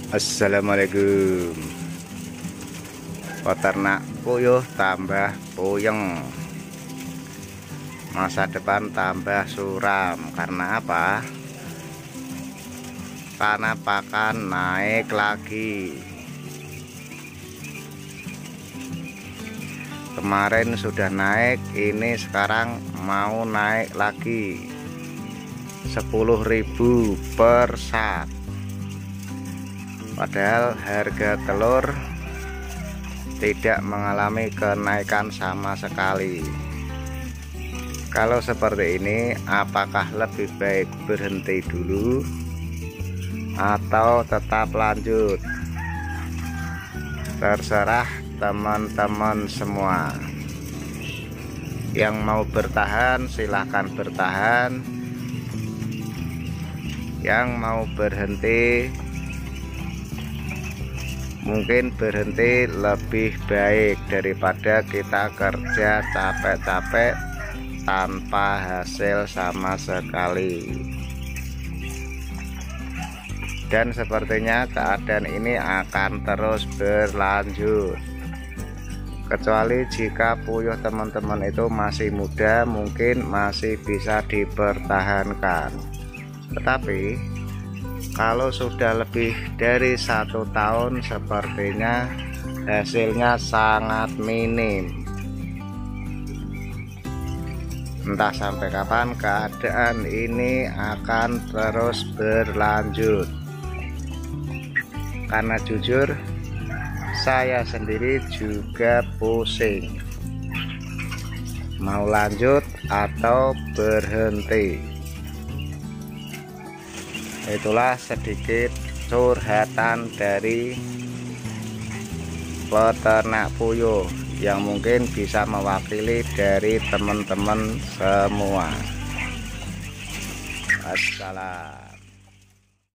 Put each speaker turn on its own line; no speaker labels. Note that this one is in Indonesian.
Assalamualaikum. Peternak puyuh tambah puyeng, masa depan tambah suram. Karena apa? Karena pakan naik lagi. Kemarin sudah naik, ini sekarang mau naik lagi 10.000 per sak. Padahal harga telur tidak mengalami kenaikan sama sekali. Kalau seperti ini, apakah lebih baik berhenti dulu atau tetap lanjut? Terserah teman-teman semua. Yang mau bertahan silahkan bertahan, yang mau berhenti mungkin berhenti lebih baik daripada kita kerja capek-capek tanpa hasil sama sekali. Dan sepertinya keadaan ini akan terus berlanjut, kecuali jika puyuh teman-teman itu masih muda, mungkin masih bisa dipertahankan. Tetapi kalau sudah lebih dari 1 tahun, sepertinya hasilnya sangat minim. Entah sampai kapan keadaan ini akan terus berlanjut. Karena jujur, saya sendiri juga pusing mau lanjut atau berhenti. Itulah sedikit curhatan dari peternak puyuh yang mungkin bisa mewakili dari teman-teman semua. Wassalam.